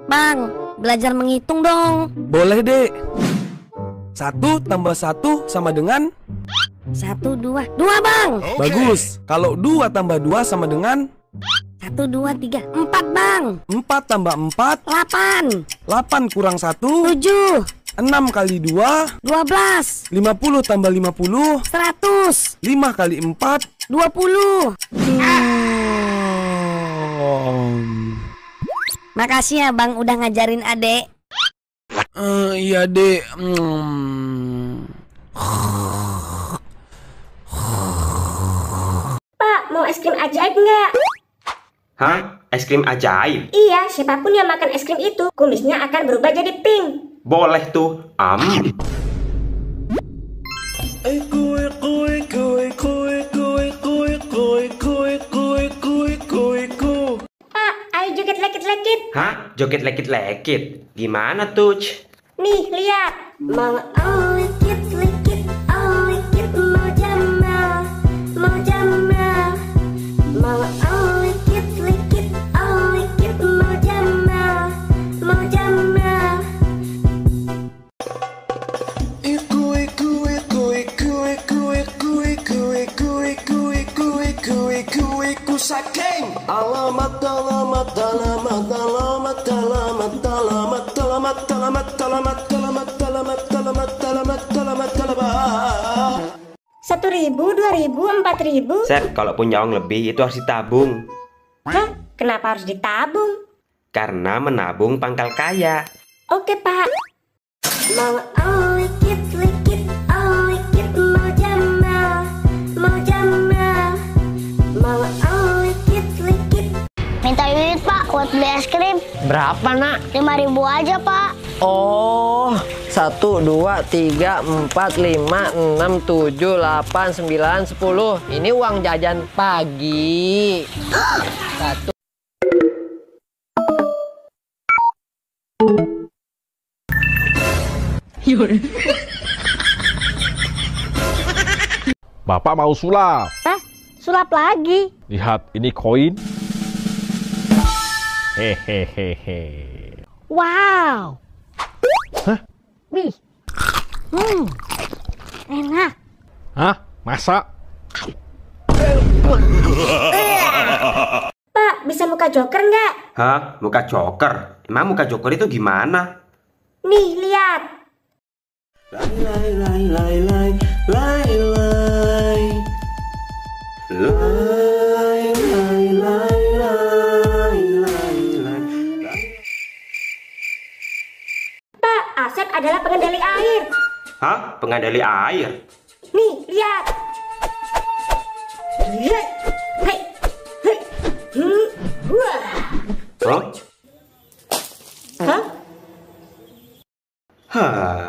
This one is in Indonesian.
Bang, belajar menghitung dong. Boleh, Dek. 1 tambah 1 sama dengan? 1, 2. 2, Bang. Bagus. Kalau 2 tambah 2 sama dengan? 1, 2, 3, 4, Bang. 4 tambah 4? 8. 8 kurang 1? 7. 6 kali 2? 12. 50 tambah 50? 100. 5 kali 4? 20. Makasih ya Bang udah ngajarin adek. Iya, Dek. Pak, mau es krim ajaib nggak? Hah? Es krim ajaib? Iya, siapapun yang makan es krim itu, kumisnya akan berubah jadi pink. Boleh tuh. Pak, ayo joget lekit-lekit. Hah? Joget lekit-lekit? Gimana tuh? Nih, lihat. Mau lekit-lekit, lekit mau jamal, mau jamal. Mau lekit-lekit, lekit mau jamal, mau jamal. Alamat, alamat, alamat, alamat, alamat, alamat, alamat, alamat, alamat, alamat, alamat, alamat, alamat, alamat, alamat. 1.000, 2.000, 4.000. Seth, kalau punya uang lebih itu harus ditabung. Hah? Kenapa harus ditabung? Karena menabung pangkal kaya. Oke, Pak. Mau lekit-lekit, lekit mau jamal, mau jamal. Mau lekit-lekit. Minta duit Pak buat beli es krim. Berapa nak? 5.000 aja Pak. Oh, 1, 2, 3, 4, 5, 6, 7, 8, 9, 10. Ini uang jajan pagi. 1. Bapak mau sulap. Hah? Sulap lagi? Lihat, ini koin. Hehehehe. Wow. Hah? Wih. Enak. Hah? Masa? Pak, bisa muka joker nggak? Hah? Muka joker? Emang muka joker itu gimana? Nih, lihat. Pak, Asep adalah pengendali air. Hah? Pengendali air? Nih, lihat. Hei, hei, hei. Wah. Hah? Hah? Hah?